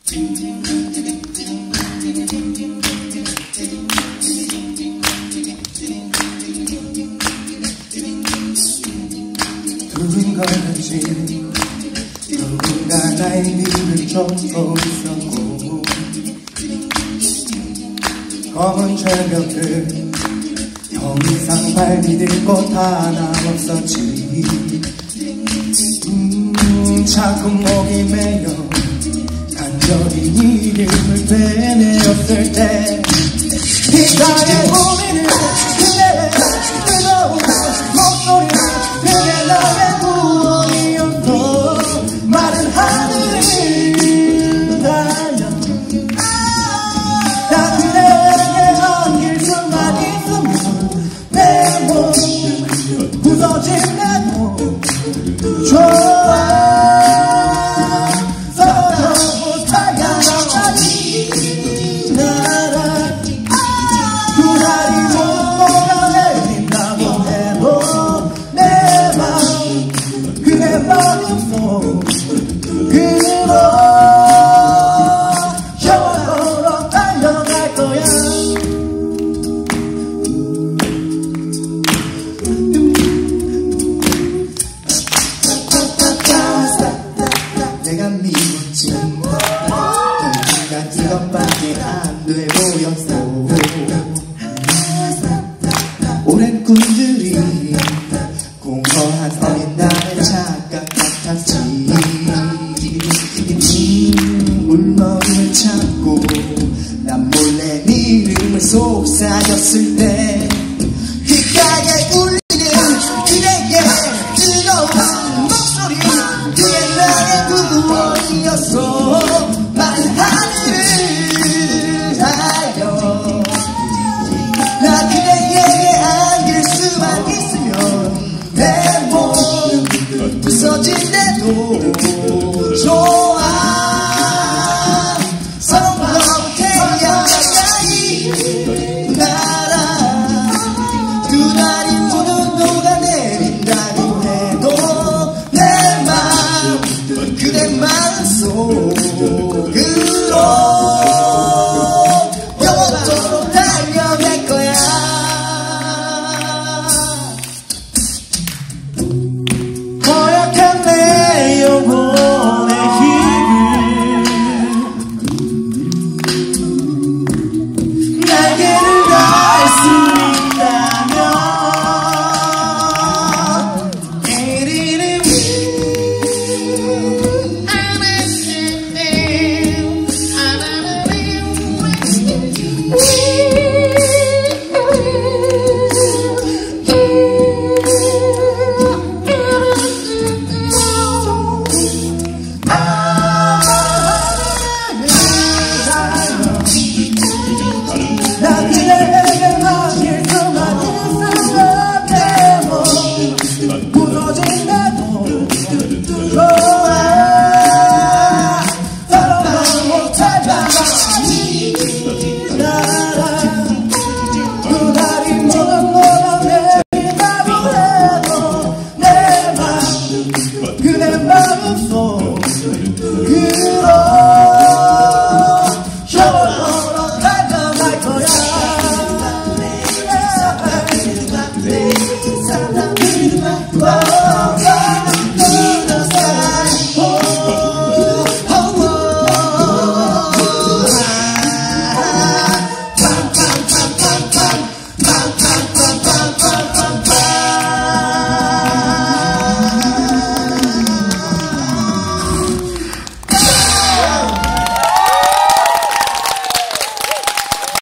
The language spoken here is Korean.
두근거렸지. 누군가 나의 길을 쫓고 있었고, 검은 절벽들 더 이상 발디딜 곳 하나 없었지. 자꾸 목이 메여 간절히 네 이름을 되뇌었을 때 빗가에 우리는 그래 뜨거운 목소리를 그게 나의 구원이었어. 마른 하늘을 달려 나 그대에게 안길 수만 있으면 내 몸 부서진 내 몸 좋아. 내가 미웠지. 네가 이것밖에 안 돼 보였어. 오랜 꿈들이